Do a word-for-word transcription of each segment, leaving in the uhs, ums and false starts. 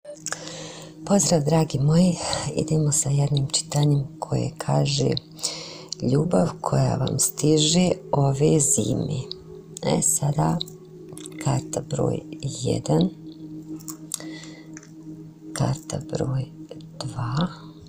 Pozdrav dragi moji, idemo sa jednim čitanjem koje kaže ljubav koja vam stiže ove zime. E sada karta broj jedan, karta broj dva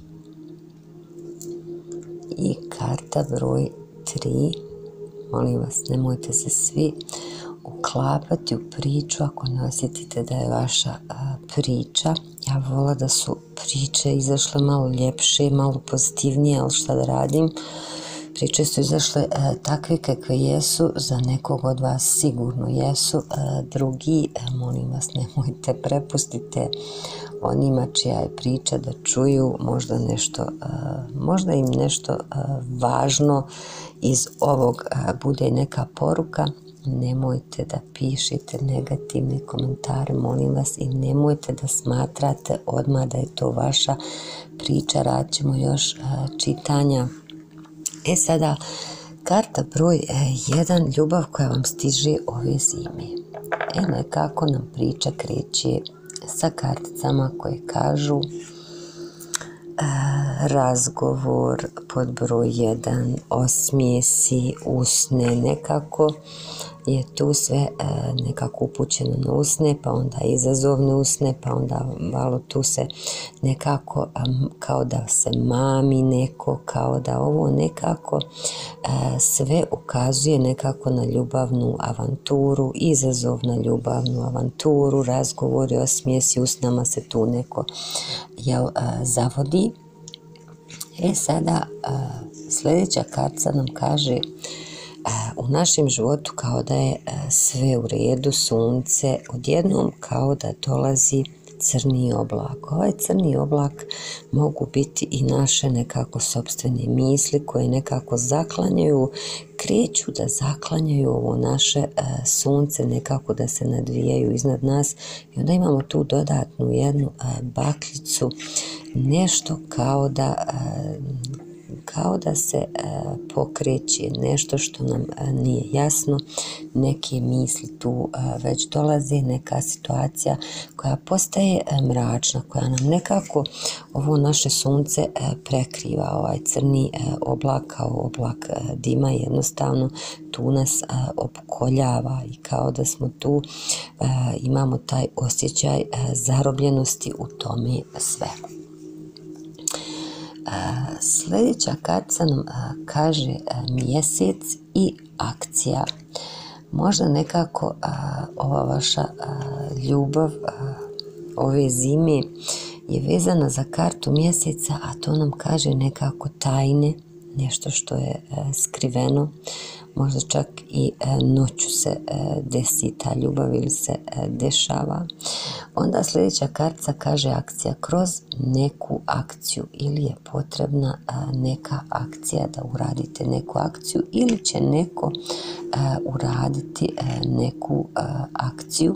i karta broj tri. Molim vas, nemojte se svi uklapati u priču ako ne osjetite da je vaša a, priča. Ja vola da su priče izašle malo ljepše, malo pozitivnije, ali šta da radim? Priče su izašle a, takve kakve jesu, za nekog od vas sigurno jesu, a, drugi, a, molim vas, nemojte, prepustite onima čija je priča da čuju možda nešto, a, možda im nešto a, važno iz ovog a, bude i neka poruka. Nemojte da pišete negativne komentare, molim vas, i nemojte da smatrate odmah da je to vaša priča. Radit ćemo još a, čitanja. E sada, karta broj jedan, ljubav koja vam stiže ove zime. E nekako nam priča kreće sa karticama koje kažu razgovor pod broj jedan, osmijesi, usne, nekako je tu sve nekako upućeno na usne, pa onda izazovne usne, pa onda malo tu se nekako kao da se mami neko, kao da ovo nekako sve ukazuje nekako na ljubavnu avanturu, izazov na ljubavnu avanturu, razgovori, osmijesi, usnama se tu neko jel, zavodi. E sada sljedeća karta nam kaže u našem životu kao da je sve u redu, sunce, odjednom kao da dolazi crni oblak. Ovaj crni oblak mogu biti i naše nekako sopstvene misli koje nekako zaklanjaju, kreću da zaklanjaju ovo naše sunce, nekako da se nadvijaju iznad nas, i onda imamo tu dodatnu jednu bakljicu, nešto kao da kao da se e, pokreće nešto što nam e, nije jasno, neke misli tu e, već dolaze, neka situacija koja postaje e, mračna, koja nam nekako ovo naše sunce e, prekriva, ovaj crni e, oblak kao oblak e, dima, jednostavno tu nas e, opkoljava i kao da smo tu, e, imamo taj osjećaj e, zarobljenosti u tome sve. Uh, sljedeća karta nam uh, kaže uh, mjesec i akcija. Možda nekako uh, ova vaša uh, ljubav uh, ove zime je vezana za kartu mjeseca, a to nam kaže nekako tajne, nešto što je uh, skriveno, možda čak i uh, noću se uh, desi ta ljubav ili se uh, dešava. Onda sljedeća karta kaže akcija, kroz neku akciju, ili je potrebna uh, neka akcija da uradite neku akciju, ili će neko uh, uraditi uh, neku uh, akciju.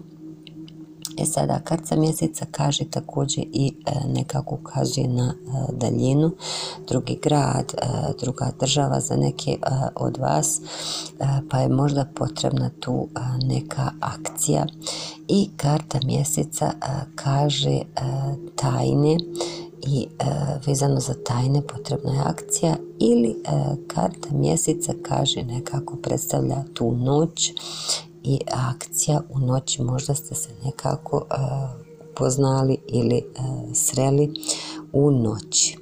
E sada, karta mjeseca kaže također i e, nekako ukazuje na e, daljinu, drugi grad, e, druga država za neke e, od vas, e, pa je možda potrebna tu e, neka akcija. I karta mjeseca e, kaže e, tajne, i e, vezano za tajne potrebna je akcija, ili e, karta mjeseca kaže nekako predstavlja tu noć i akcija u noći, možda ste se nekako uh, upoznali ili uh, sreli u noći.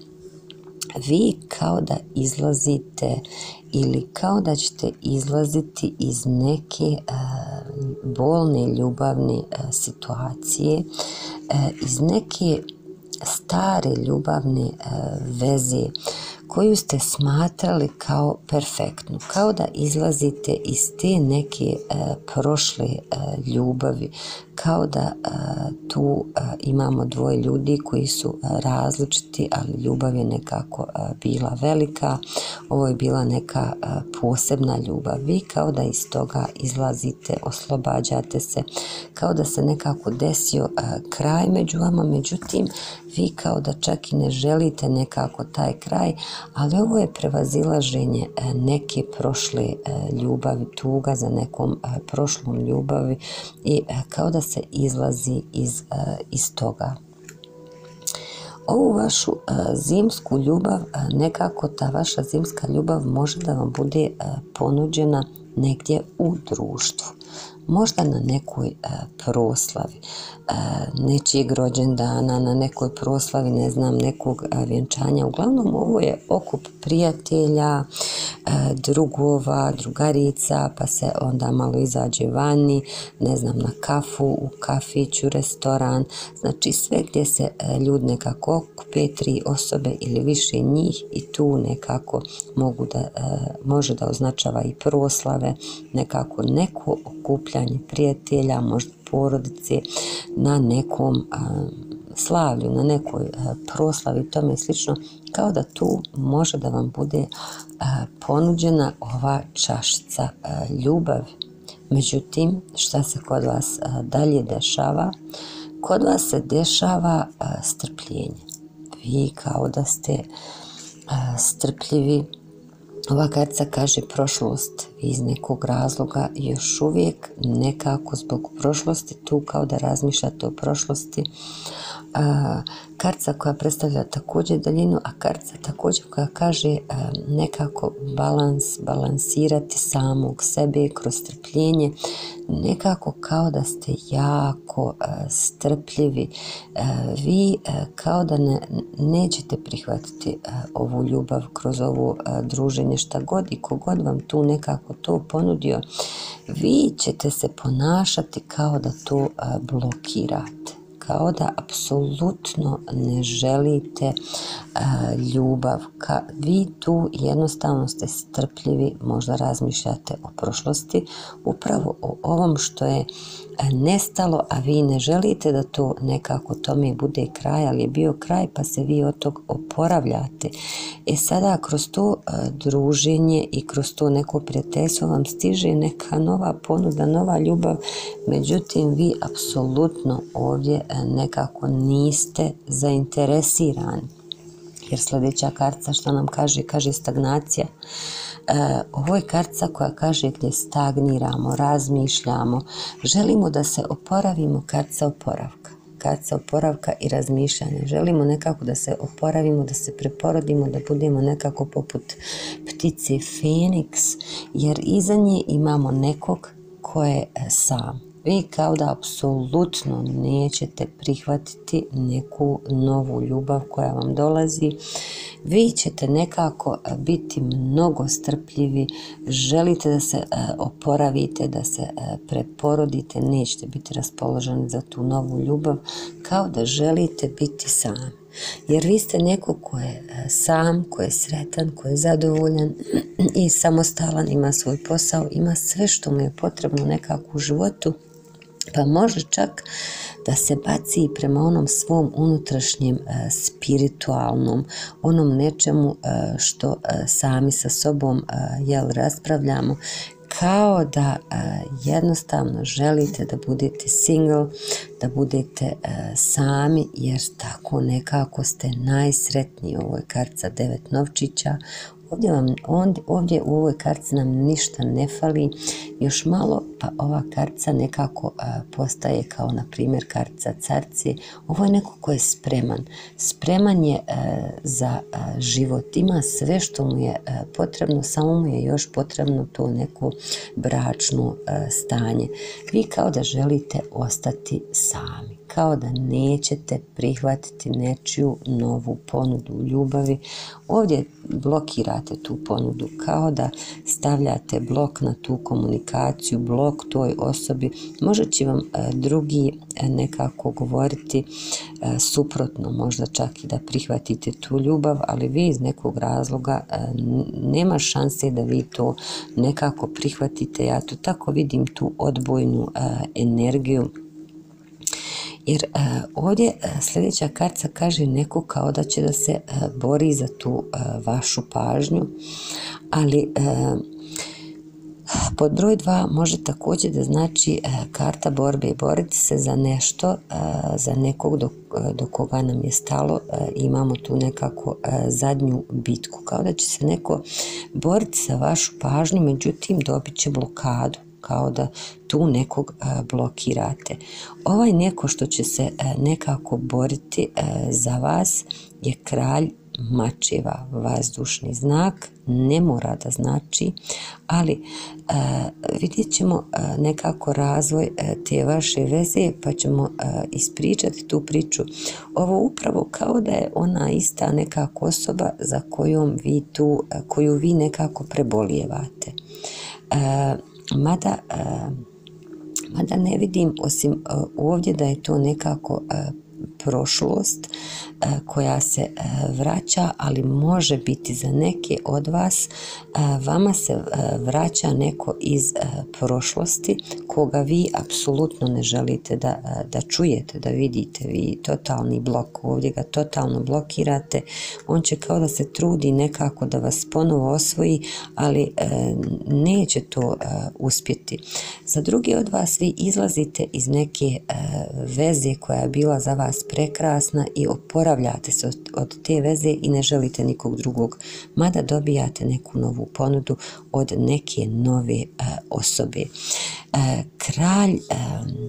Vi kao da izlazite ili kao da ćete izlaziti iz neke uh, bolne ljubavne uh, situacije, uh, iz neke stare ljubavne uh, veze koju ste smatrali kao perfektnu, kao da izlazite iz te neke e, prošle e, ljubavi, kao da e, tu e, imamo dvoje ljudi koji su e, različiti, ali ljubav je nekako e, bila velika, ovo je bila neka e, posebna ljubav. Vi kao da iz toga izlazite, oslobađate se, kao da se nekako desio e, kraj među vama, međutim vi kao da čak i ne želite nekako taj kraj, ali ovo je prevazilaženje neke prošle ljubavi, tuga za nekom prošlom ljubavi, i kao da se izlazi iz, iz toga. ovu vašu zimsku ljubav, nekako ta vaša zimska ljubav može da vam bude ponuđena negdje u društvu. Možda na nekoj e, proslavi, e, nečijeg rođendana, na nekoj proslavi, ne znam, nekog e, vjenčanja. Uglavnom, ovo je okup prijatelja, e, drugova, drugarica, pa se onda malo izađe vani, ne znam, na kafu, u kafiću, restoran. Znači, sve gdje se e, ljudi nekako okupe, tri osobe ili više njih, i tu nekako mogu da, e, može da označava i proslave, nekako neko okupljanje prijatelja, možda porodice, na nekom a, slavlju, na nekoj a, proslavi, tome slično, kao da tu može da vam bude a, ponuđena ova čašica a, ljubavi. Međutim, šta se kod vas a, dalje dešava? Kod vas se dešava a, strpljenje. Vi kao da ste a, strpljivi. Ova kartica kaže prošlost. Vi iz nekog razloga još uvijek nekako zbog prošlosti tu kao da razmišljate o prošlosti. A, kartica koja predstavlja također daljinu, a kartica također koja kaže a, nekako balans, balansirati samog sebe kroz strpljenje, nekako kao da ste jako a, strpljivi. A, vi a, kao da ne, nećete prihvatiti a, ovu ljubav kroz ovo a, druženje, šta god i kogod vam tu nekako to ponudio, vi ćete se ponašati kao da to a, blokirate. Kao da apsolutno ne želite a, ljubav. Ka, vi tu jednostavno ste strpljivi, možda razmišljate o prošlosti, upravo o ovom što je a, nestalo, a vi ne želite da to nekako tome bude kraj, ali je bio kraj pa se vi od tog oporavljate. E sada kroz to a, druženje i kroz to neko prijateljstvo vam stiže neka nova ponuda, nova ljubav, međutim vi apsolutno ovdje nekako niste zainteresirani. Jer sljedeća kartica što nam kaže, kaže stagnacija. E, ovo je kartica koja kaže gdje stagniramo, razmišljamo, želimo da se oporavimo, kartica oporavka. Kartica oporavka i razmišljanja. Želimo nekako da se oporavimo, da se preporodimo, da budemo nekako poput ptice Feniks, jer iza nje imamo nekog ko je sam. Vi kao da apsolutno nećete prihvatiti neku novu ljubav koja vam dolazi. Vi ćete nekako biti mnogo strpljivi, želite da se oporavite, da se preporodite, nećete biti raspoloženi za tu novu ljubav, kao da želite biti sami. Jer vi ste neko ko je sam, ko je sretan, ko je zadovoljan i samostalan, ima svoj posao, ima sve što mu je potrebno nekako u životu, pa može čak da se baci prema onom svom unutrašnjem e, spiritualnom, onom nečemu e, što e, sami sa sobom e, jel, raspravljamo, kao da e, jednostavno želite da budete single, da budete e, sami, jer tako nekako ste najsretniji. Ovo je kartica devet novčića. Ovdje, vam, ovdje u ovoj kartici nam ništa ne fali, još malo pa ova kartica nekako a, postaje kao na primjer kartica carci. Ovo je neko ko je spreman. Spreman je a, za a, život, ima sve što mu je a, potrebno, samo mu je još potrebno to neko bračno a, stanje. Vi kao da želite ostati sami, kao da nećete prihvatiti nečiju novu ponudu u ljubavi. Ovdje blokirate tu ponudu, kao da stavljate blok na tu komunikaciju, blok toj osobi. Možda će vam e, drugi e, nekako govoriti e, suprotno, možda čak i da prihvatite tu ljubav, ali vi iz nekog razloga e, nema šanse da vi to nekako prihvatite. Ja to tako vidim, tu odbojnu e, energiju. Jer uh, ovdje uh, sljedeća kartica kaže neko kao da će da se uh, bori za tu uh, vašu pažnju, ali uh, pod broj dva može također da znači uh, karta borbe, boriti se za nešto, uh, za nekog do, uh, do koga nam je stalo. Uh, imamo tu nekako uh, zadnju bitku, kao da će se neko boriti za vašu pažnju, međutim dobit će blokadu. kao da tu nekog blokirate. Ovaj neko što će se nekako boriti za vas je kralj mačeva, vazdušni znak, ne mora da znači, ali uh, vidjet ćemo uh, nekako razvoj uh, te vaše veze, pa ćemo uh, ispričati tu priču. Ovo upravo kao da je ona ista nekako osoba za kojom vi tu, uh, koju vi nekako prebolijevate. Uh, mada, uh, mada ne vidim osim uh, ovdje da je to nekako uh, prošlost koja se vraća, ali može biti za neke od vas, vama se vraća neko iz prošlosti koga vi apsolutno ne želite da, da čujete, da vidite. Vi totalni blok, ovdje ga totalno blokirate, on će kao da se trudi nekako da vas ponovo osvoji, ali neće to uspjeti. Za drugi od vas vi izlazite iz neke veze koja je bila za vas prekrasna i oporavljate se od, od te veze i ne želite nikog drugog, mada dobijate neku novu ponudu od neke nove uh, osobe. Uh, kralj um,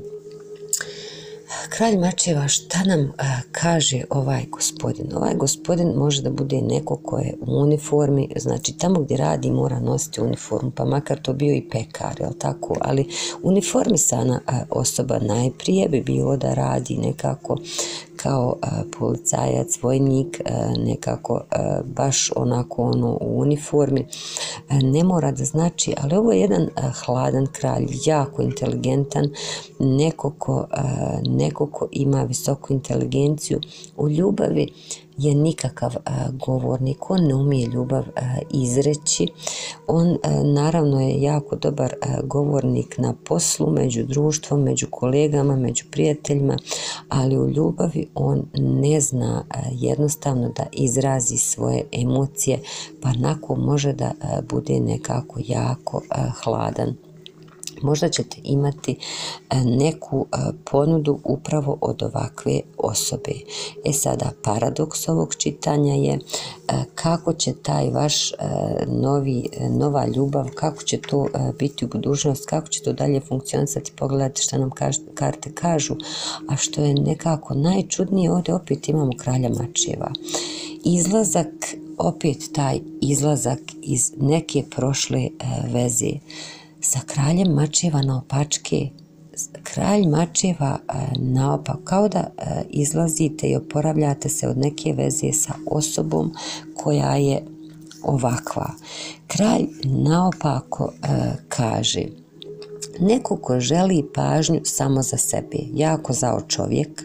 Kralj mačeva, šta nam uh, kaže ovaj gospodin? Ovaj gospodin može da bude neko ko je u uniformi, znači tamo gdje radi mora nositi uniformu, pa makar to bio i pekar, jel tako? Ali uniformisana uh, osoba najprije bi bilo da radi nekako kao uh, policajac, vojnik, uh, nekako uh, baš onako ono u uniformi. Uh, ne mora da znači, ali ovo je jedan uh, hladan kralj, jako inteligentan, neko ko, uh, neko ko ima visoku inteligenciju. U ljubavi je nikakav uh, govornik, on ne umije ljubav uh, izreći, on uh, naravno je jako dobar uh, govornik na poslu, među društvom, među kolegama, među prijateljima, ali u ljubavi on ne zna uh, jednostavno da izrazi svoje emocije, pa nakon može da uh, bude nekako jako uh, hladan. Možda ćete imati neku ponudu upravo od ovakve osobe. E sada, paradoks ovog čitanja je kako će taj vaš novi, nova ljubav, kako će to biti u budućnosti, kako će to dalje funkcionisati. Pogledajte što nam karte kažu, a što je nekako najčudnije, ovdje opet imamo kralja mačeva. Izlazak, opet taj izlazak iz neke prošle veze. Sa kraljem mačeva naopačke, kralj mačeva naopak, kao da izlazite i oporavljate se od neke veze sa osobom koja je ovakva. Kralj naopako kaže, neko ko želi pažnju samo za sebe, jako zao čovjek,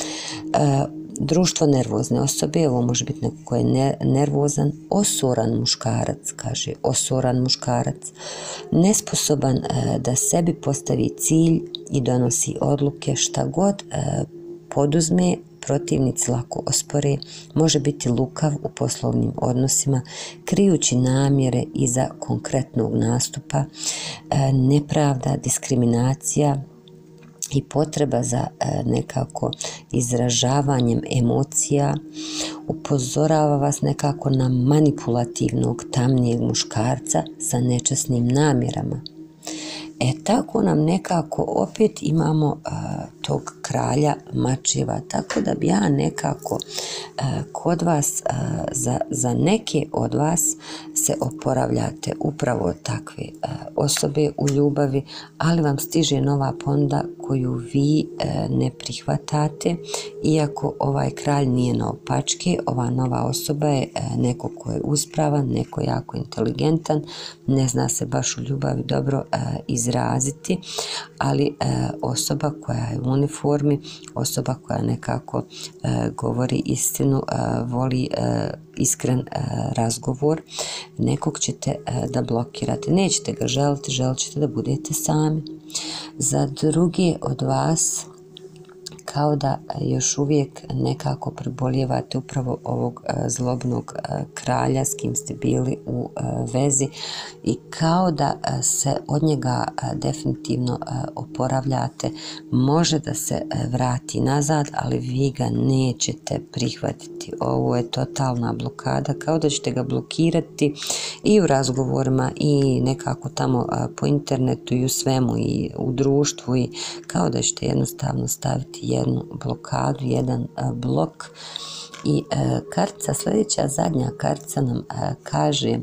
društvo nervozne osobe, ovo može biti neko ko je nervozan, osoran muškarac, kaže osoran muškarac, nesposoban e, da sebi postavi cilj i donosi odluke, šta god e, poduzme, protivnici lako ospore, može biti lukav u poslovnim odnosima, krijući namjere iza konkretnog nastupa, e, nepravda, diskriminacija i potreba za e, nekako izražavanjem emocija, upozorava vas nekako na manipulativnog tamnijeg muškarca sa nečasnim namjerama. E tako nam nekako opet imamo uh, tog kralja mačeva, tako da bi ja nekako uh, kod vas, uh, za, za neke od vas se oporavljate upravo od takve uh, osobe u ljubavi, ali vam stiže nova ponuda koju vi uh, ne prihvatate, iako ovaj kralj nije naopačke, ova nova osoba je uh, neko ko je uspravan, neko jako inteligentan, ne zna se baš u ljubavi dobro uh, izraziti, ali e, osoba koja je u uniformi, osoba koja nekako e, govori istinu, e, voli e, iskren e, razgovor, nekog ćete e, da blokirate, nećete ga želiti, želit ćete da budete sami. Za drugi od vas kao da još uvijek nekako prebolijevate upravo ovog zlobnog kralja s kim ste bili u vezi i kao da se od njega definitivno oporavljate. Može da se vrati nazad, ali vi ga nećete prihvatiti. Ovo je totalna blokada, kao da ćete ga blokirati i u razgovorima i nekako tamo po internetu i u svemu i u društvu, i kao da ćete jednostavno staviti jednu blokadu, jedan blok. I kartica, sljedeća zadnja kartica nam kaže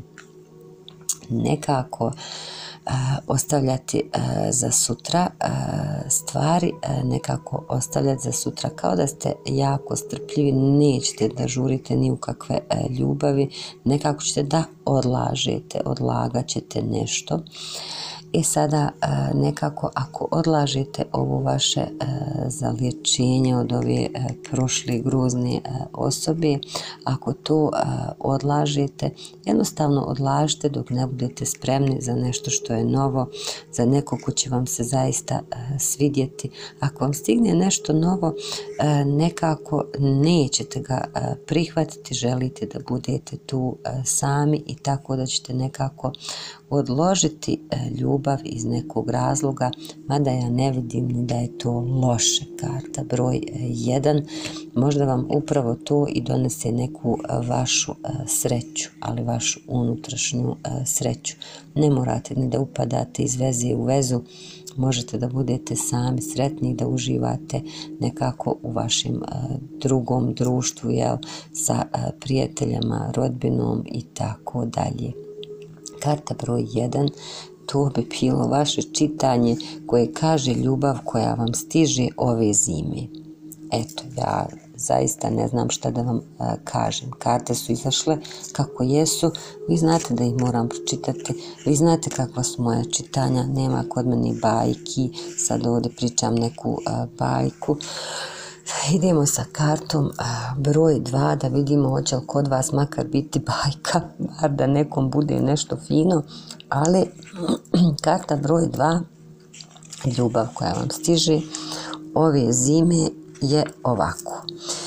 nekako ostavljati za sutra stvari, nekako ostavljati za sutra, kao da ste jako strpljivi, nećete da žurite ni u kakve ljubavi, nekako ćete da odlažete, odlagat ćete nešto. I sada nekako ako odlažete ovo vaše zaliječenje od ove prošle grozne osobe, ako to odlažete, jednostavno odlažite dok ne budete spremni za nešto što je novo, za neko ko će vam se zaista svidjeti. Ako vam stigne nešto novo, nekako nećete ga prihvatiti, želite da budete tu sami i tako da ćete nekako odložiti ljubav iz nekog razloga, mada ja ne vidim ni da je to loše. Karta broj jedan, možda vam upravo to i donese neku vašu sreću, ali vašu unutrašnju sreću. Ne morate ni da upadate iz veze u vezu, možete da budete sami sretni, da uživate nekako u vašem drugom društvu, jel, sa prijateljama, rodbinom i tako dalje. Karta broj jedan, to bi bilo vaše čitanje koje kaže ljubav koja vam stiže ove zime. Eto, ja zaista ne znam šta da vam a, kažem. Karte su izašle kako jesu, vi znate da ih moram pročitati, vi znate kakva su moja čitanja, nema kod mene bajki, sad ovdje pričam neku a, bajku. Idemo sa kartom broj dva da vidimo hoće li kod vas makar biti bajka, bar da nekom bude nešto fino, ali karta broj dva, ljubav koja vam stiže ove zime je ovako.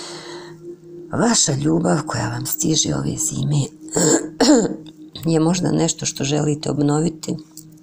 Vaša ljubav koja vam stiže ove zime je možda nešto što želite obnoviti,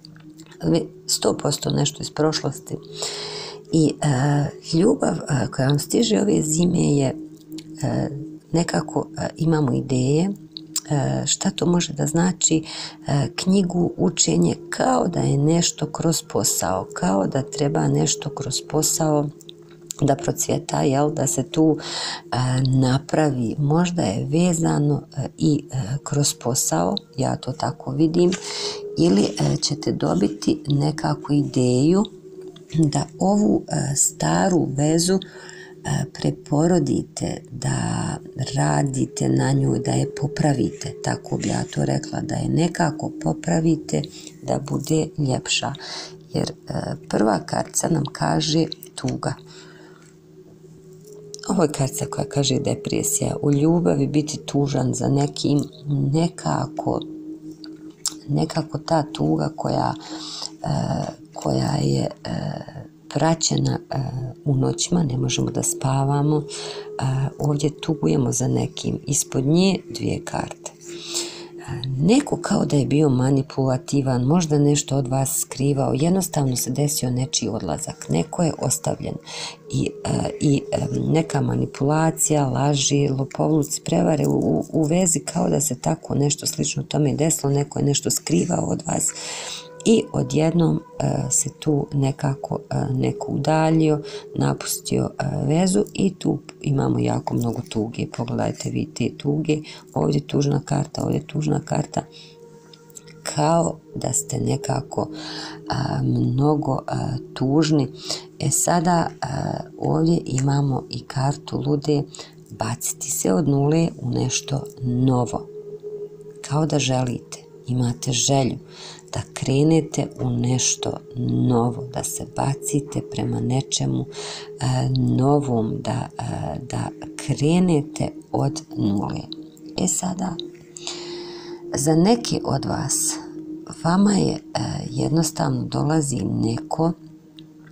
sto posto nešto iz prošlosti. I uh, ljubav uh, koja vam stiže ove zime je uh, nekako uh, imamo ideje uh, šta to može da znači, uh, knjigu, učenje, kao da je nešto kroz posao, kao da treba nešto kroz posao da procvjeta, jel, da se tu uh, napravi, možda je vezano uh, i uh, kroz posao, ja to tako vidim, ili uh, ćete dobiti nekakvu ideju da ovu uh, staru vezu uh, preporodite, da radite na njoj, da je popravite, tako bi ja to rekla, da je nekako popravite, da bude ljepša. Jer uh, prva kartica nam kaže tuga. Ovo je kartica koja kaže depresija. U ljubavi biti tužan za nekim, nekako, nekako ta tuga koja uh, koja je e, praćena e, u noćima, ne možemo da spavamo, e, ovdje tugujemo za nekim, ispod nje dvije karte. E, neko kao da je bio manipulativan, možda nešto od vas skrivao, jednostavno se desio nečiji odlazak, neko je ostavljen i, e, i e, neka manipulacija, laži, lopovluci, prevare u, u, u vezi, kao da se tako nešto slično tome desilo, neko je nešto skrivao od vas. I odjednom uh, se tu nekako uh, neko udaljio, napustio uh, vezu i tu imamo jako mnogo tuge. Pogledajte vi te tuge, ovdje tužna karta, ovdje tužna karta, kao da ste nekako uh, mnogo uh, tužni. E sada uh, ovdje imamo i kartu lude, baciti se od nule u nešto novo, kao da želite, imate želju da krenete u nešto novo, da se bacite prema nečemu e, novom, da, e, da krenete od nule. E sada, za neke od vas, vama je e, jednostavno dolazi neko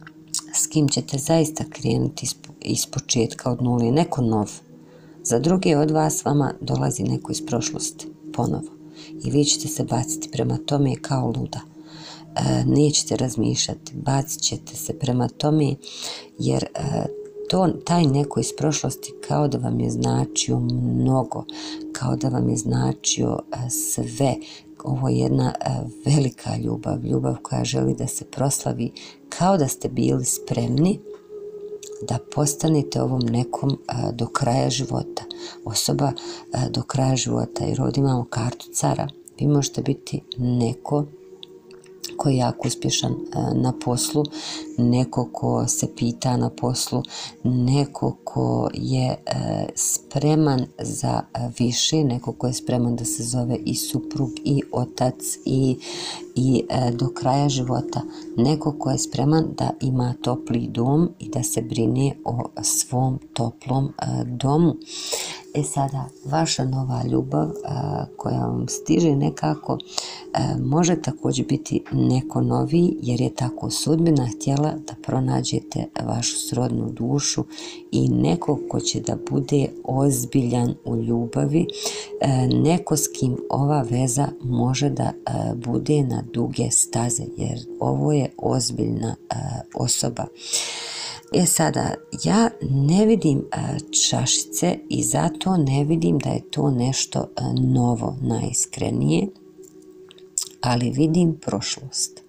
s kim ćete zaista krenuti iz početka od nule, neko nov. Za druge od vas vama dolazi neko iz prošlosti, ponovo. I vi ćete se baciti prema tome kao luda. E, nećete razmišljati, bacit ćete se prema tome jer e, to, taj neko iz prošlosti kao da vam je značio mnogo, kao da vam je značio e, sve. Ovo je jedna e, velika ljubav, ljubav koja želi da se proslavi, kao da ste bili spremni da postanete ovom nekom a, do kraja života. Osoba a, do kraja života, jer ovdje imamo kartu cara. Vi možete biti neko ko je jako uspješan a, na poslu, neko ko se pita na poslu, neko ko je a, spreman za a, više, neko ko je spreman da se zove i suprug i otac i i e, do kraja života, neko ko je spreman da ima topli dom i da se brine o svom toplom e, domu. E sada, vaša nova ljubav e, koja vam stiže nekako e, može također biti neko novi, jer je tako sudbina htjela da pronađete vašu srodnu dušu i neko ko će da bude ozbiljan u ljubavi, e, neko s kim ova veza može da e, bude na duge staze, jer ovo je ozbiljna uh, osoba. E sada, ja ne vidim uh, čašice i zato ne vidim da je to nešto uh, novo, najiskrenije, ali vidim prošlost.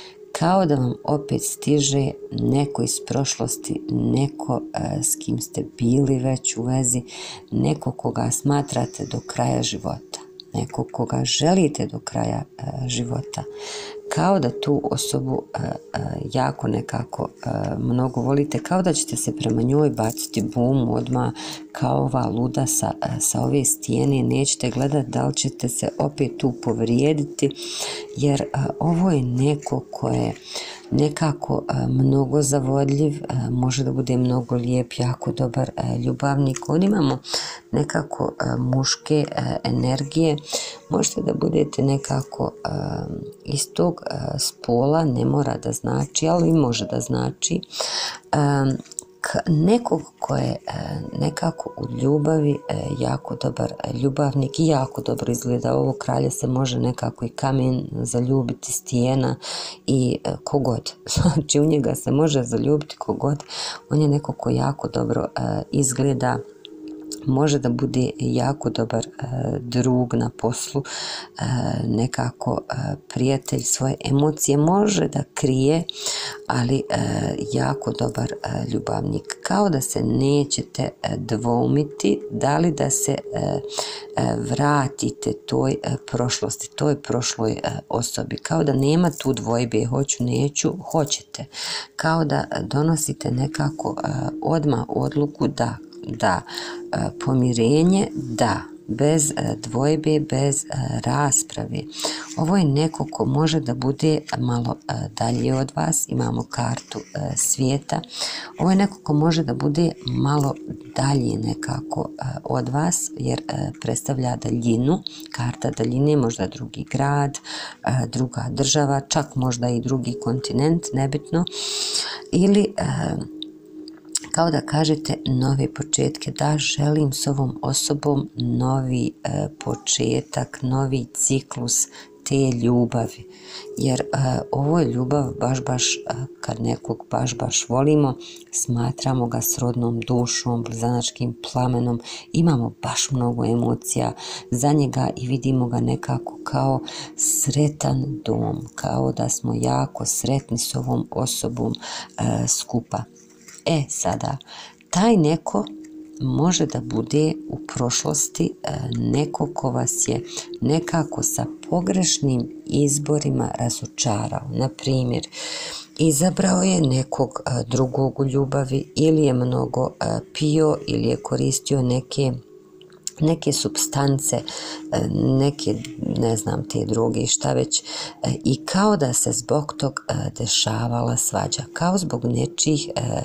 Kao da vam opet stiže neko iz prošlosti, neko uh, s kim ste bili već u vezi, neko koga smatrate do kraja života. Neko koga želite do kraja uh, života, kao da tu osobu uh, uh, jako nekako uh, mnogo volite, kao da ćete se prema njoj baciti bum odmah kao ova luda sa, uh, sa ove stijene, nećete gledati da li ćete se opet tu povrijediti, jer uh, ovo je neko ko je nekako uh, mnogo zavodljiv, uh, može da bude mnogo lijep, jako dobar uh, ljubavnik. Ovdje imamo nekako uh, muške uh, energije, možete da budete nekako uh, iz tog uh, spola, ne mora da znači, ali može da znači um, nekog ko je uh, nekako u ljubavi uh, jako dobar uh, ljubavnik i jako dobro izgleda. Ovo kralje se može nekako i kamen zaljubiti, stijena i uh, kogod. Znači u njega se može zaljubiti kogod. On je neko ko jako dobro uh, izgleda. Može da bude jako dobar e, drug na poslu, e, nekako e, prijatelj, svoje emocije može da krije, ali e, jako dobar e, ljubavnik. Kao da se nećete e, dvoumiti da li da se e, e, vratite toj e, prošlosti, toj prošloj e, osobi. Kao da nema tu dvojbe, hoću, neću, hoćete. Kao da donosite nekako e, odmah odluku da da, pomirenje, da, bez dvojbe, bez rasprave. Ovo je neko ko može da bude malo dalje od vas, imamo kartu svijeta. Ovo je neko ko može da bude malo dalje nekako od vas, jer predstavlja daljinu, karta daljine, možda drugi grad, druga država, čak možda i drugi kontinent, nebitno, ili kao da kažete nove početke, da želim s ovom osobom novi e, početak, novi ciklus te ljubavi, jer e, ovo je ljubav baš baš e, kad nekog baš baš volimo, smatramo ga srodnom dušom, blizanačkim plamenom, imamo baš mnogo emocija za njega i vidimo ga nekako kao sretan dom, kao da smo jako sretni s ovom osobom e, skupa. E sada, taj neko može da bude u prošlosti neko ko vas je nekako sa pogrešnim izborima razočarao. Na primjer, izabrao je nekog drugog u ljubavi ili je mnogo pio ili je koristio neke neke supstance, neke, ne znam, te droge i šta već, i kao da se zbog tog dešavala svađa, kao zbog nečih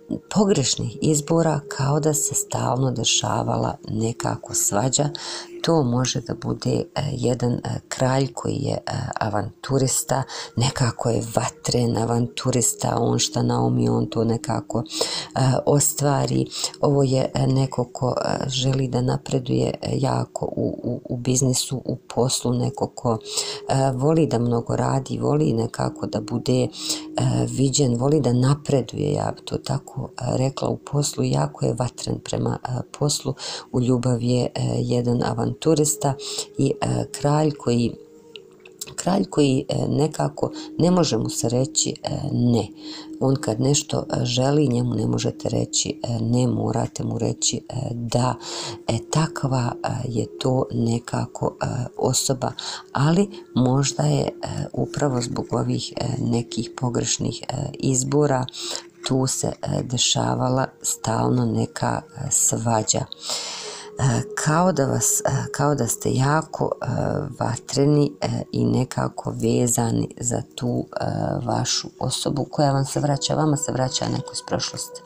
pogrešnih izbora, kao da se stalno dešavala nekako svađa. To može da bude jedan kralj koji je avanturista, nekako je vatren avanturista, on šta naumi, on to nekako ostvari. Ovo je neko ko želi da napreduje jako u, u, u biznisu, u poslu, neko ko voli da mnogo radi, voli nekako da bude viđen, voli da napreduje, ja bi to tako rekla, u poslu, jako je vatren prema poslu, u ljubavi je jedan avanturista i kralj koji kralj koji nekako ne može mu se reći ne. On kad nešto želi, njemu ne možete reći ne, morate mu reći da. E, takva je to nekako osoba, ali možda je upravo zbog ovih nekih pogrešnih izbora tu se dešavala stalno neka svađa. Kao da, vas, kao da ste jako vatreni i nekako vezani za tu vašu osobu koja vam se vraća, vama se vraća neko iz prošlosti.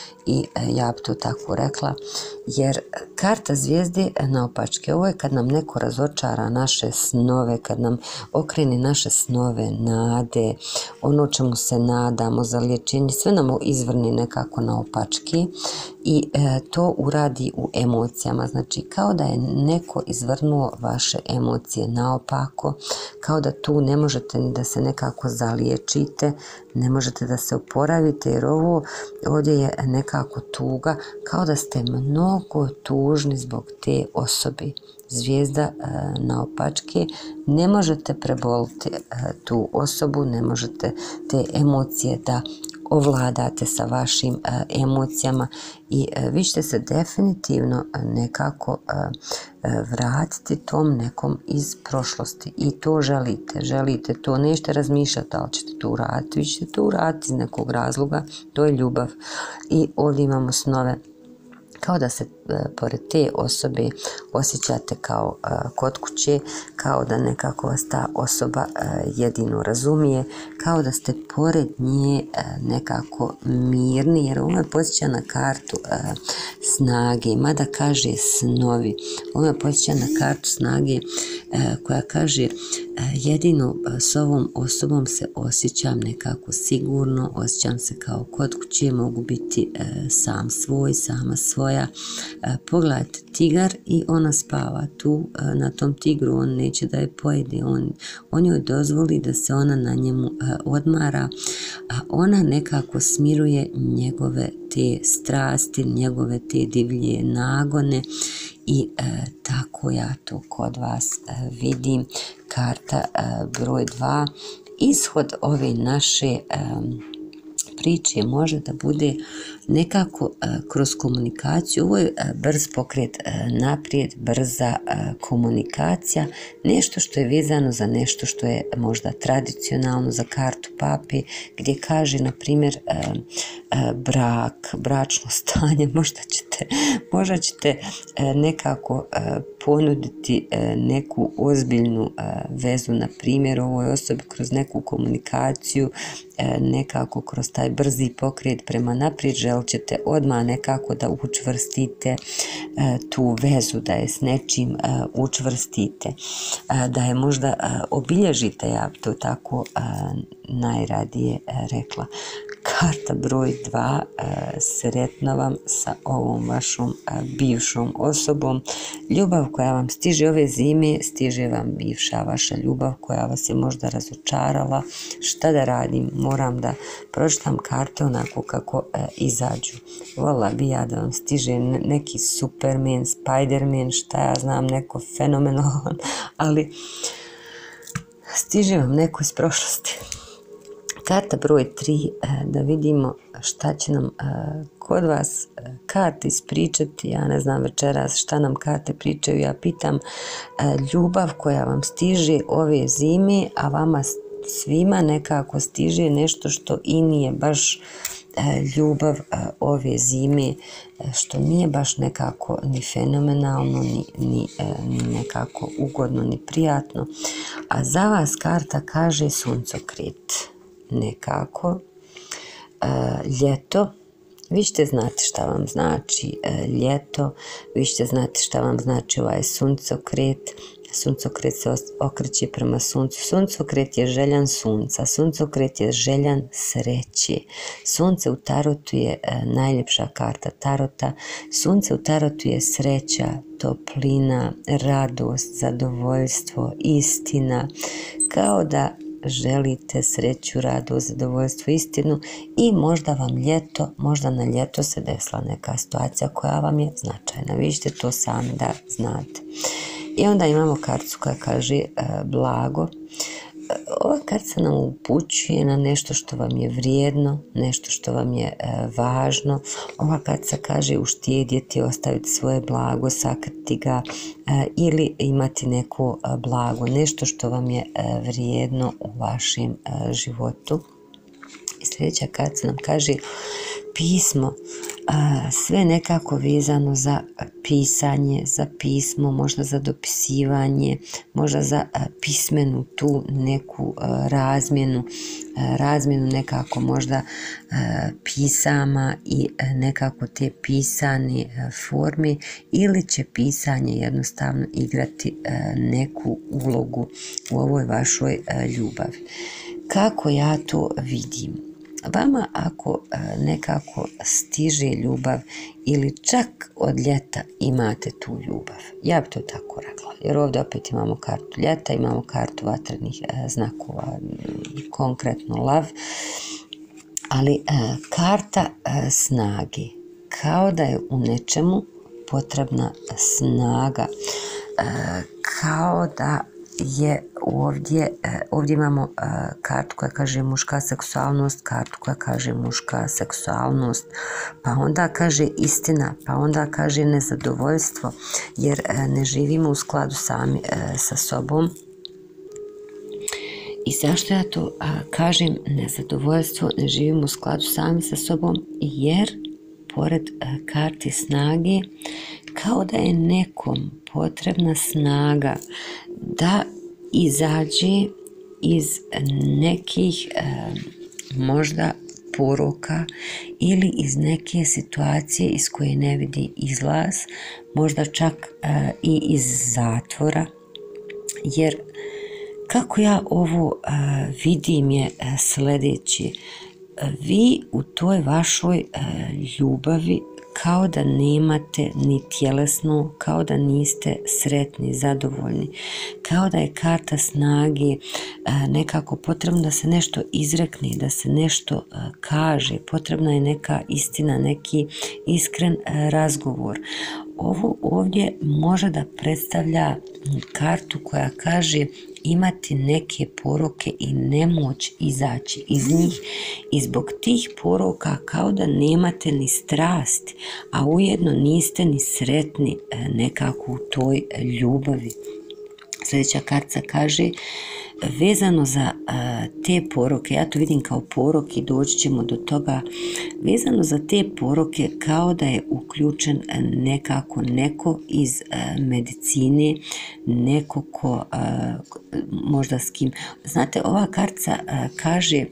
I ja bi to tako rekla, jer karta zvijezde naopačke, ovo je kad nam neko razočara naše snove, kad nam okreni naše snove, nade, ono čemu se nadamo za liječenje, sve nam izvrni nekako naopačke i e, to uradi u emocijama. Znači kao da je neko izvrnuo vaše emocije naopako, kao da tu ne možete ni da se nekako zaliječite, ne možete da se oporavite, jer ovo ovdje je nekako tuga, kao da ste mnogo tužni zbog te osobe. Zvijezda e, naopačke, ne možete preboliti e, tu osobu, ne možete te emocije da ovladate sa vašim e, emocijama i e, vi ćete se definitivno nekako e, e, vratiti tom nekom iz prošlosti i to želite, želite to, nećete razmišljati da li ćete to uraditi, vi ćete to uraditi iz nekog razloga, to je ljubav. I ovdje imamo snove, kao da se e, pored te osobe osjećate kao e, kod kuće, kao da nekako vas ta osoba e, jedino razumije, kao da ste pored nje e, nekako mirni, jer ovo me podsjeća na kartu e, snage, mada kaže snovi, ovo me podsjeća na kartu snage e, koja kaže e, jedino s ovom osobom se osjećam nekako sigurno, osjećam se kao kod kuće, mogu biti e, sam svoj, sama svoja. Pogledajte tigar i ona spava tu na tom tigru, on neće da je pojede, on, on joj dozvoli da se ona na njemu odmara, a ona nekako smiruje njegove te strasti, njegove te divlje nagone i e, tako ja to kod vas e, vidim. Karta e, broj dva, ishod ove naše e, priče može da bude nekako uh, kroz komunikaciju. Ovo je uh, brz pokret uh, naprijed, brza uh, komunikacija, nešto što je vezano za nešto što je možda tradicionalno, za kartu pape, gdje kaže, na primjer, uh, uh, brak, bračno stanje, možda ćete, možda ćete uh, nekako uh, ponuditi uh, neku ozbiljnu uh, vezu, na primjer, ovoj osobi kroz neku komunikaciju, uh, nekako kroz taj brzi pokret prema naprijed, želit ćete odmah nekako da učvrstite e, tu vezu, da je s nečim e, učvrstite, e, da je možda e, obilježite, ja bi to tako e, najradije e, rekla. Karta broj dva, e, sretno vam sa ovom vašom e, bivšom osobom. Ljubav koja vam stiže ove zime, stiže vam bivša vaša ljubav koja vas je možda razočarala. Šta da radim? Moram da pročitam karte onako kako e, izađu. Vola bi ja da vam stiže neki Superman, Spiderman, šta ja znam, neko fenomenalan, ali stiže vam neko iz prošlosti. Karta broj tri, da vidimo šta će nam kod vas karte ispričati. Ja ne znam večeras šta nam karte pričaju. Ja pitam ljubav koja vam stiže ove zime, a vama svima nekako stiže nešto što i nije baš ljubav ove zime, što nije baš nekako ni fenomenalno, ni, ni, ni nekako ugodno, ni prijatno. A za vas karta kaže suncokret. Nekako, e, ljeto Vi ćete znati šta vam znači e, ljeto, vi ćete znati šta vam znači ovaj suncokret. Suncokret se okreće prema suncu. Suncokret je željan sunca, suncokret je željan sreće. Sunce u tarotu je e, najljepša karta tarota. Sunce u tarotu je sreća, toplina, radost, zadovoljstvo, istina, kao da želite sreću, radost, zadovoljstvo, istinu i možda vam ljeto, možda na ljeto se desila neka situacija koja vam je značajna. Vi ćete to sami da znate. I onda imamo kartu koja kaže e, blago. E, ova karta nam upućuje na nešto što vam je vrijedno, nešto što vam je e, važno. Ova karta kaže uštedjeti, ostaviti svoje blago, sakriti ga e, ili imati neko e, blago, nešto što vam je e, vrijedno u vašem e, životu. I sljedeća karta nam kaže pismo, sve nekako vezano za pisanje, za pismo, možda za dopisivanje, možda za pismenu tu neku razmjenu, razmjenu nekako možda pisama i nekako te pisane forme, ili će pisanje jednostavno igrati neku ulogu u ovoj vašoj ljubavi. Kako ja to vidim? Vama ako nekako stiže ljubav ili čak od ljeta imate tu ljubav, ja bi to tako rekla, jer ovdje opet imamo kartu ljeta, imamo kartu vatrenih znakova, konkretno lav, ali karta snage, kao da je u nečemu potrebna snaga, kao da je ovdje, ovdje imamo kartu koja kaže muška seksualnost, kartu koja kaže muška seksualnost, pa onda kaže istina, pa onda kaže nezadovoljstvo, jer ne živimo u skladu sami sa sobom. I zašto ja to kažem nezadovoljstvo, ne živimo u skladu sami sa sobom? Jer pored karti snage, kao da je nekom potrebna snaga da izađe iz nekih e, možda poroka ili iz neke situacije iz koje ne vidi izlaz, možda čak e, i iz zatvora, jer kako ja ovo e, vidim je sljedeći. Vi u toj vašoj e, ljubavi kao da nemate ni tjelesno, kao da niste sretni, zadovoljni, kao da je karta snage nekako potrebno da se nešto izrekne, da se nešto kaže, potrebna je neka istina, neki iskren razgovor. Ovo ovdje može da predstavlja kartu koja kaže imati neke poroke i nemoć izaći iz njih, i zbog tih poroka kao da nemate ni strasti, a ujedno niste ni sretni nekako u toj ljubavi. Sljedeća karta kaže vezano za a, te poroke, ja to vidim kao porok i doći ćemo do toga, vezano za te poroke kao da je uključen nekako neko iz a, medicine, neko ko a, možda s kim, znate, ova karta a, kaže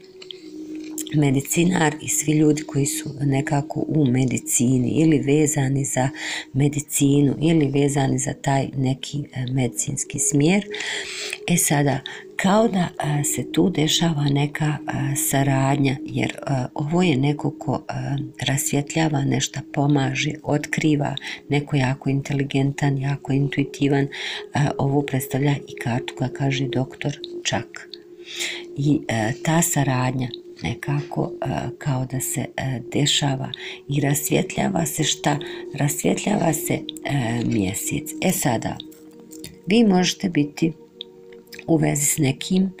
medicinar i svi ljudi koji su nekako u medicini ili vezani za medicinu ili vezani za taj neki medicinski smjer. E sada, kao da a, se tu dešava neka a, saradnja, jer a, ovo je neko ko a, rasvjetljava nešto, pomaže, otkriva, neko jako inteligentan, jako intuitivan. A, ovo predstavlja i kartu koja kaže doktor čak. I a, ta saradnja nekako a, kao da se a, dešava i rasvjetljava se šta? Rasvjetljava se a, mjesec. E sada, vi možete biti u vezi s nekim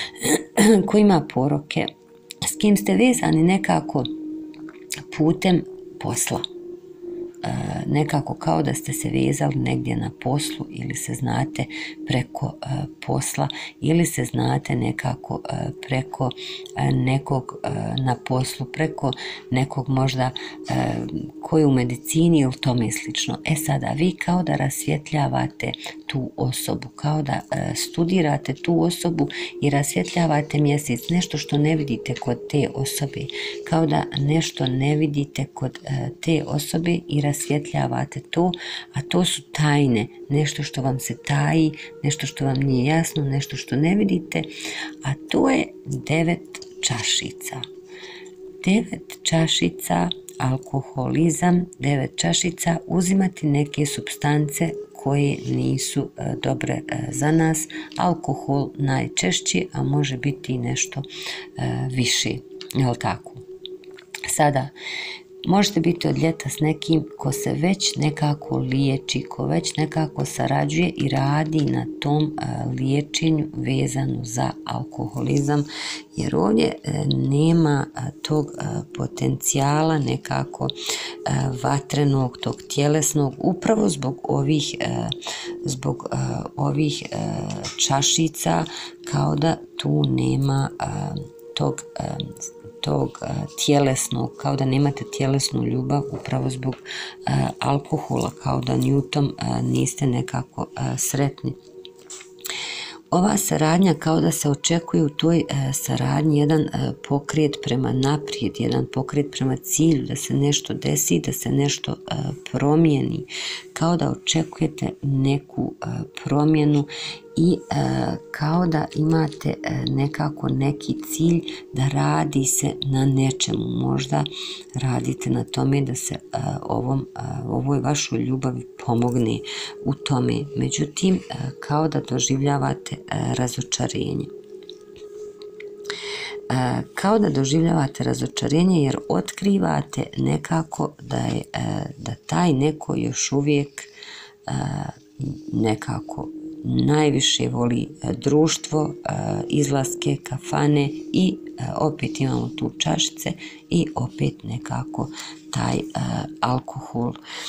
ko ima poroke, s kim ste vezani nekako putem posla. nekako kao da ste se vezali negdje na poslu ili se znate preko posla ili se znate nekako preko nekog na poslu, preko nekog možda koji je u medicini ili tome slično. E sada vi kao da rasvjetljavate tu osobu, kao da studirate tu osobu i rasvjetljavate mjesec, nešto što ne vidite kod te osobe, kao da nešto ne vidite kod te osobe i rasvjetljavate to, a to su tajne, nešto što vam se taji, nešto što vam nije jasno, nešto što ne vidite, a to je devet čašica. Devet čašica, alkoholizam, devet čašica, uzimati neke supstance koje nisu e, dobre e, za nas, alkohol najčešće, a može biti i nešto e, više, jel tako? Sada, možete biti od ljeta s nekim ko se već nekako liječi, ko već nekako sarađuje i radi na tom a, liječenju vezano za alkoholizam, jer ovdje a, nema a, tog a, potencijala nekako a, vatrenog, tog tjelesnog, upravo zbog ovih, a, zbog a, ovih a, čašica, kao da tu nema a, tog a, tog a, tjelesnog, kao da nemate tjelesnu ljubav upravo zbog a, alkohola, kao da njutom a, niste nekako a, sretni. Ova saradnja kao da se očekuje u toj e, saradnji jedan e, pokret prema naprijed, jedan pokret prema cilju, da se nešto desi, da se nešto e, promijeni, kao da očekujete neku e, promjenu i e, kao da imate e, nekako neki cilj da radi se na nečemu. Možda radite na tome da se e, ovom, e, ovoj vašoj ljubavi pomogne u tome. Međutim, e, kao da doživljavate e, razočarenje. E, kao da doživljavate razočarenje jer otkrivate nekako da je e, da taj neko još uvijek e, nekako najviše voli društvo, izlaske, kafane i opet imamo tu čašice i opet nekako taj alkohol.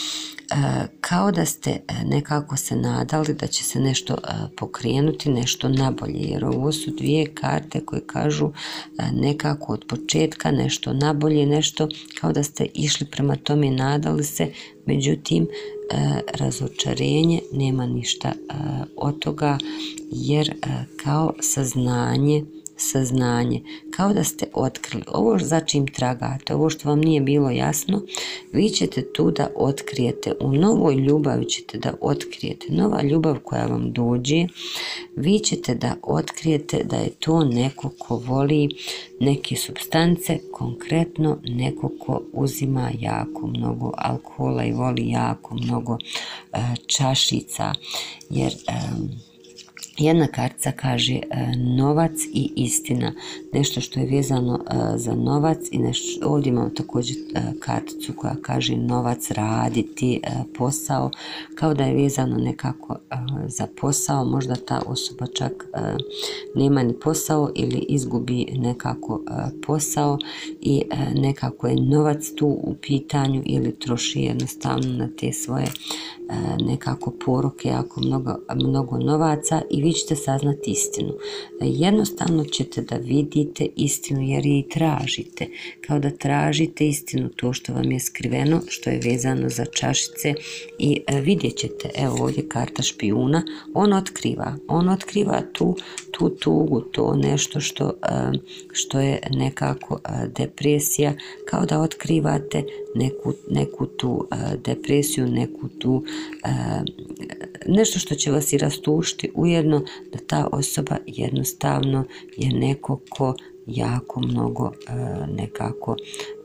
Kao da ste nekako se nadali da će se nešto pokrenuti, nešto nabolje, jer ovo su dvije karte koje kažu nekako od početka nešto nabolje, nešto kao da ste išli prema tome, nadali se, međutim razočarenje, nema ništa od toga, jer kao saznanje saznanje, kao da ste otkrili ovo za čim tragate, ovo što vam nije bilo jasno, vi ćete tu da otkrijete, u novoj ljubavi ćete da otkrijete, nova ljubav koja vam dođe, vi ćete da otkrijete da je to neko ko voli neke supstance, konkretno neko ko uzima jako mnogo alkohola i voli jako mnogo uh, čašica, jer um, jedna kartica kaže e, novac i istina, nešto što je vezano e, za novac i nešto, ovdje imamo također e, karticu koja kaže novac, raditi, e, posao, kao da je vezano nekako e, za posao, možda ta osoba čak e, nema ni posao ili izgubi nekako e, posao i e, nekako je novac tu u pitanju ili troši jednostavno na te svoje e, nekako poruke, jako mnogo, mnogo novaca i vi ćete saznati istinu. Jednostavno ćete da vidite istinu jer je i tražite. Kao da tražite istinu, to što vam je skriveno, što je vezano za čašice i vidjet ćete, evo ovdje karta špijuna, on otkriva, on otkriva tu, tu tugu, to nešto što, što je nekako depresija, kao da otkrivate neku, neku tu depresiju, neku tu nešto što će vas i rastušiti, ujedno da ta osoba jednostavno je neko ko jako mnogo nekako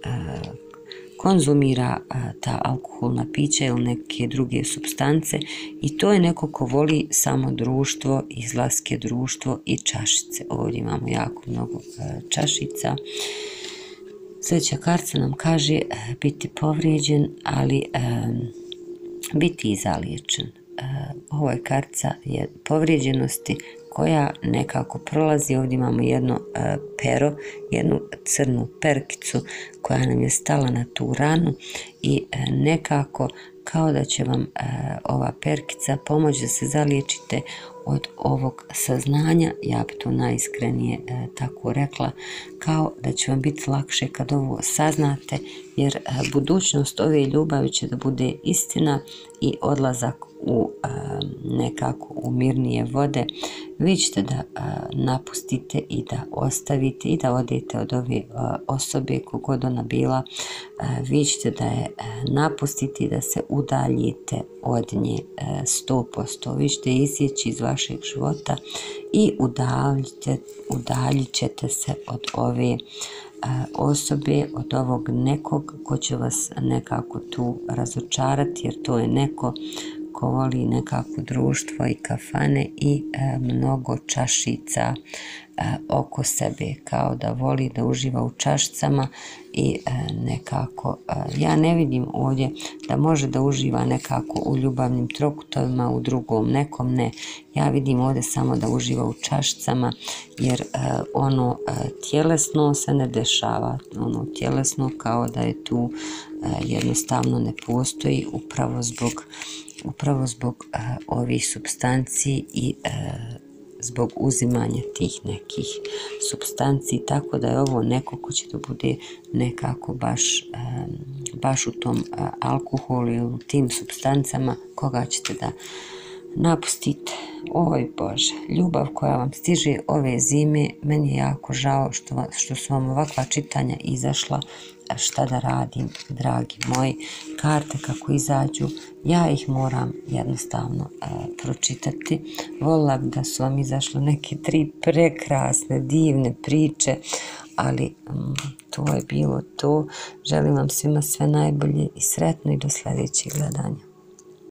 konzumira ta alkoholna pića ili neke druge supstance i to je neko ko voli samo društvo, izlaske, društvo i čašice. Ovdje imamo jako mnogo čašica. Sljedeća karta nam kaže biti povrijeđen, ali biti i zaliječen. Ovo je karta je povrijeđenosti, koja nekako prolazi. Ovdje imamo jedno pero, jednu crnu perkicu koja nam je stala na tu ranu i nekako kao da će vam ova perkica pomoći da se zaliječite od ovog saznanja. Ja bi to najiskrenije tako rekla, kao da će vam biti lakše kad ovo saznate, jer budućnost ove ljubavi će da bude istina i odlazak u nekako u mirnije vode. Vi ćete da napustite i da ostavite i da odete od ove osobe, kogod ona bila. Vi ćete da je napustite i da se udaljite od nje sto posto. Vi ćete isjeći iz vašeg života i udaljite, udaljit ćete se od ove osobe, od ovog nekog ko će vas nekako tu razočarati, jer to je neko ko voli nekako društvo i kafane i e, mnogo čašica e, oko sebe, kao da voli da uživa u čašicama i e, nekako, e, ja ne vidim ovdje da može da uživa nekako u ljubavnim trokutovima, u drugom nekom ne. Ja vidim ovdje samo da uživa u čašicama, jer e, ono e, tjelesno se ne dešava, ono tjelesno kao da je tu e, jednostavno ne postoji, upravo zbog upravo zbog uh, ovih supstanci i uh, zbog uzimanja tih nekih supstanci, tako da je ovo neko ko će da bude nekako baš, um, baš u tom uh, alkoholu ili u tim supstancama koga ćete da napustite. Oj Bože, ljubav koja vam stiže ove zime, meni je jako žao što, što su vam ovakva čitanja izašla. Šta da radim, dragi moji, karte kako izađu, ja ih moram jednostavno e, pročitati. Volila bi da su vam izašle neke tri prekrasne, divne priče, ali mm, to je bilo to. Želim vam svima sve najbolje i sretno i do sljedećeg gledanja.